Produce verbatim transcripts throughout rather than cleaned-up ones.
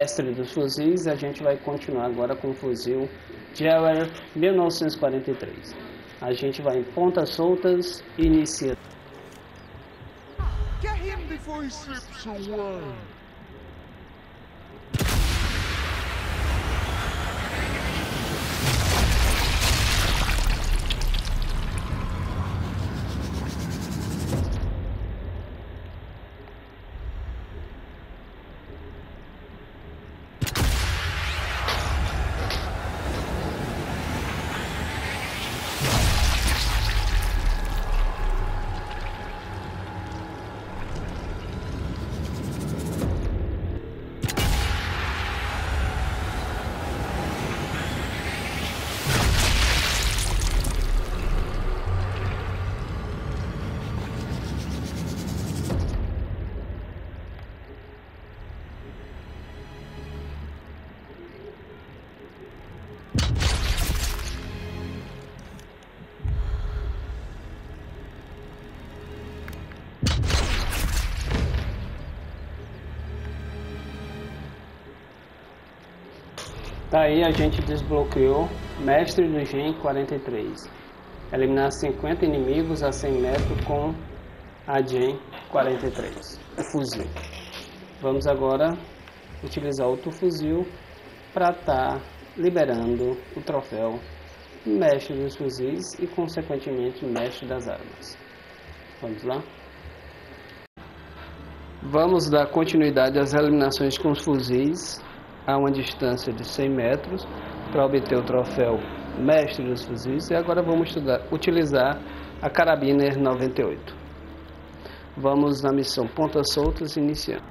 mestre dos fuzis. A gente vai continuar agora com o fuzil Gewehr mil novecentos e quarenta e três. A gente vai em pontas soltas e inicia. Get him before he slips away. Tá aí, a gente desbloqueou Mestre do Gen quarenta e três. Eliminar cinquenta inimigos a cem metros com a Gen quarenta e três, o fuzil. Vamos agora utilizar outro fuzil para estar tá liberando o troféu Mestre dos Fuzis e consequentemente Mestre das Armas. Vamos lá? Vamos dar continuidade às eliminações com os fuzis a uma distância de cem metros para obter o troféu Mestre dos Fuzis, e agora vamos estudar, utilizar a Karabiner noventa e oito. Vamos na missão Pontas Soltas, iniciando.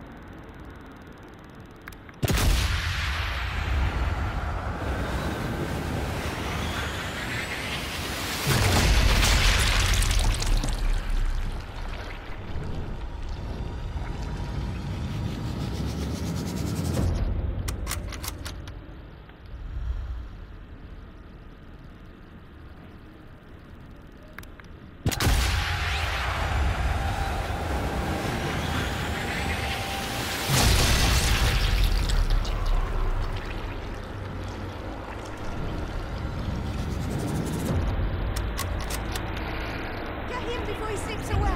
Before he slips away.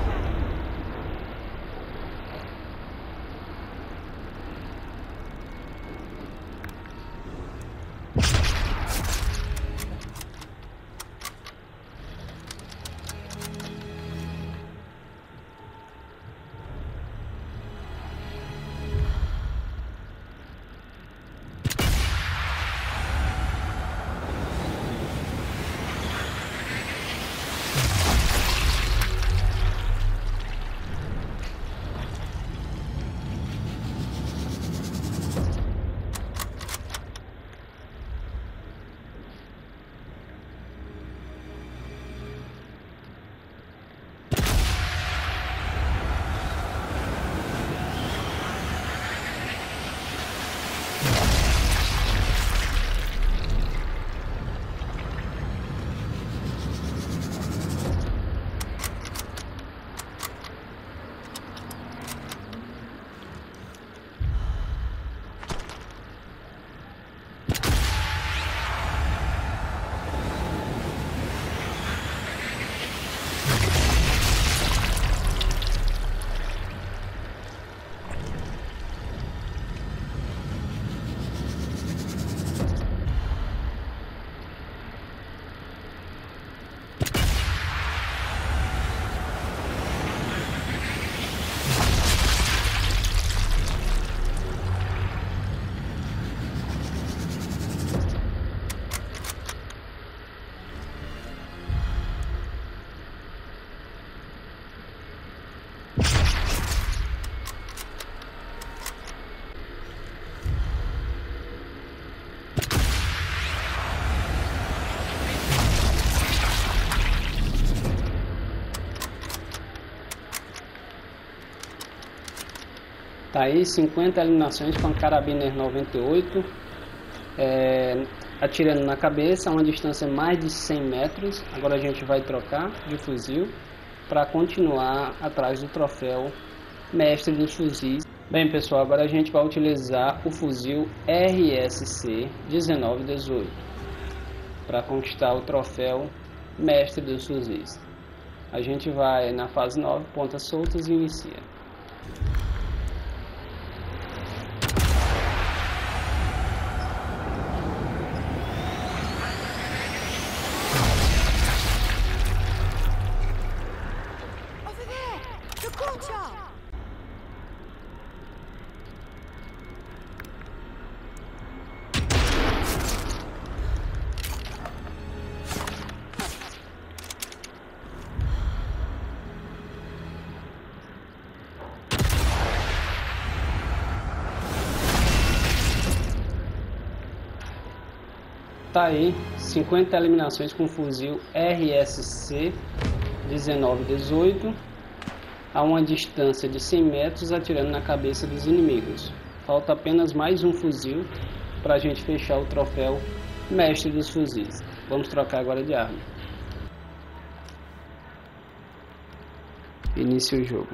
Tá aí cinquenta eliminações com a Karabiner noventa e oito, é, atirando na cabeça a uma distância mais de cem metros. Agora a gente vai trocar de fuzil para continuar atrás do troféu Mestre dos Fuzis. Bem pessoal, agora a gente vai utilizar o fuzil R S C dezenove dezoito para conquistar o troféu Mestre dos Fuzis. A gente vai na fase nove, pontas soltas e inicia. Over there! The courtyard! Tá aí, cinquenta eliminações com fuzil R S C dezenove dezoito a uma distância de cem metros, atirando na cabeça dos inimigos. Falta apenas mais um fuzil para a gente fechar o troféu Mestre dos Fuzis. Vamos trocar agora de arma. Inicia o jogo.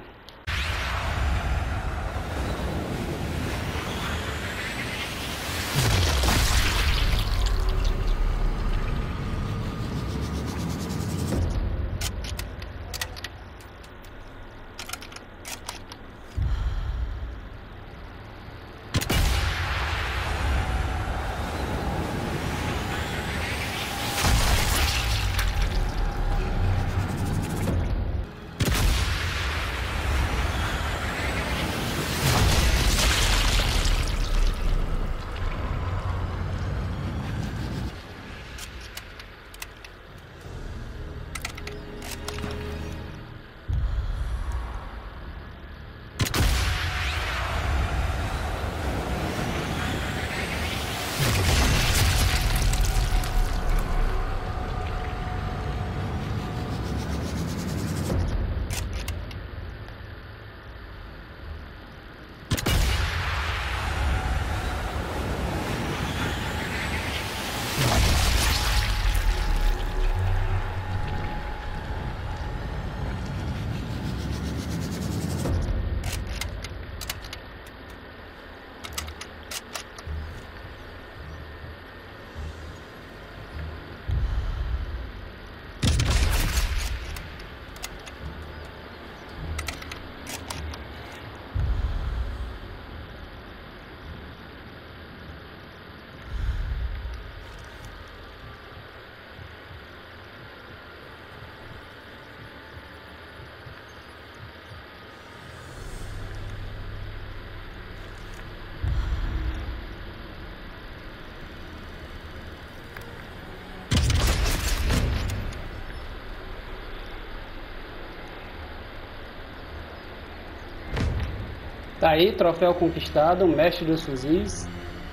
Tá aí, troféu conquistado, Mestre dos Fuzis.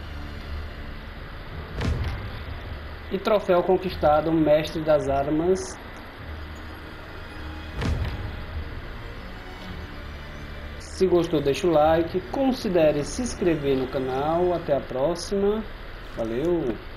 E troféu conquistado, Mestre das Armas. Se gostou, deixa o like. Considere se inscrever no canal. Até a próxima. Valeu!